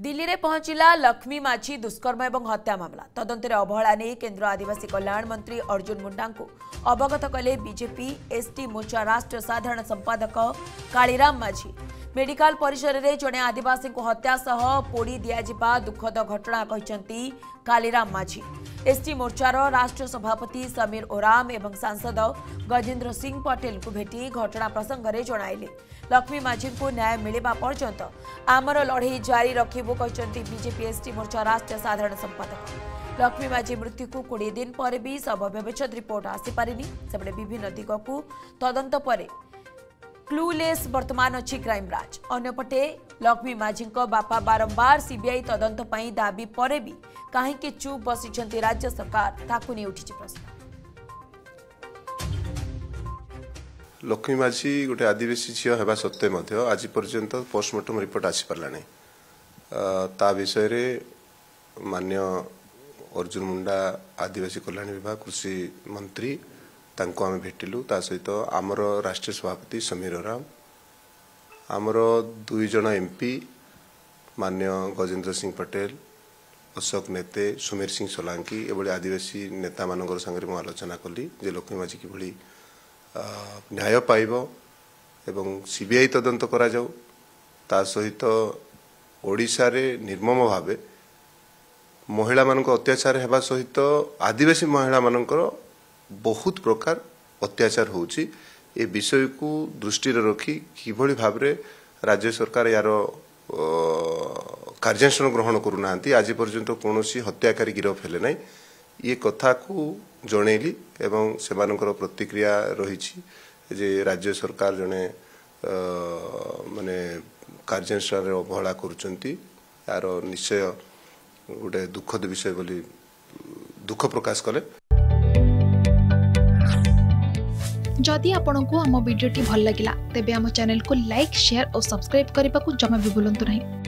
दिल्ली में पहुंचला लक्ष्मी माझी दुष्कर्म और हत्या मामला तदंतर अवहेला नहीं केंद्र आदिवासी कल्याण मंत्री अर्जुन मुंडा को अवगत कले बीजेपी एसटी मोर्चा राष्ट्र साधारण संपादक कालीराम माझी। मेडिकल परिसर में जड़े आदिवासी को हत्या सह पोड़ी दिया दुखद घटना कहते कालीराम माझी। एसटी मोर्चार राष्ट्र सभापति समीर ओराम एवं सांसद गजेंद्र सिंह पटेल को भेटी घटना प्रसंग में जणाइले। लक्ष्मी माझी को न्याय मिलवा पर्यंत आमर लड़ई जारी रखिबु कहते बीजेपी एसटी मोर्चा राष्ट्रीय साधारण संपादक। लक्ष्मी माझी मृत्यु को 20 दिन पर भी शव व्यवच्छेद रिपोर्ट आसीपारिनी सेपटे विभिन्न दिग को तदंत पर क्लूलेस वर्तमान अच्छी क्राइमब्रांच। अन्यपटे लक्ष्मी माझी बापा बारंबार सीबीआई तदंत पई दाबी पर भी कहीं चुप बसी राज्य सरकार ताकू नहीं उठी प्रश्न। लक्ष्मी माझी गोटे आदिवासी झील होगा सत्वे आज पर्यंत पोस्टमार्टम रिपोर्ट आसी पारा नहीं। ता विषय रे मान्य अर्जुन मुंडा आदिवासी कल्याण विभाग कृषि मंत्री तांको आमे भेटिलु। ता सहित आमर राष्ट्रीय सभापति समीर ओराम आमर 2 जन एमपी मान्य गजेंद्र सिंह पटेल अशोक नेते सुमेर सिंह सोलांकी एभली आदिवासी नेता मानकर संगे मु आलोचना कली जे लक्ष्मी माझी किभली न्याय पाइब एवं सीबीआई तदंत करा जाऊ। ता सहित ओडिशा रे निर्मम भावे महिला मानक अत्याचार हेबा सहित आदिवासी महिला मानकर बहुत प्रकार अत्याचार होउची। ए विषय को दृष्टि रखी किभली भावे राज्य सरकार यार कार्यानुष्ठान ग्रहण करूना आज पर्यंत कौन हत्याकारी गिरफ हेले ना ये कथा को जनइली एवं सेमानकर प्रतिक्रिया रही जे राज्य सरकार जने माने कार्यानुष्ठान अवहेला करुचंती यार निश्चय गोटे दुखद विषय बोली दुख प्रकाश कले। जदि आपंक आम भिडी भल लगा तेब आम चैनल को लाइक शेयर और सब्सक्राइब करने को जमा भी भूलु नहीं।